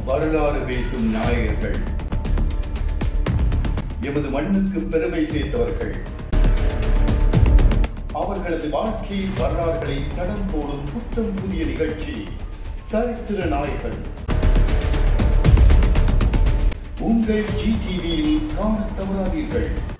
வரலாறு பேசும் நாயகர்கள், எமது மண்ணுக்கு பெருமை சேர்த்தவர்கள், அவர்களது வாழ்க்கை வரலாறுகளை தடம் போடும் புத்தம் புதிய நிகழ்ச்சி சரித்திர நாயகர்கள் உங்கள் GTVயில் காணத் தவறாதீர்கள்.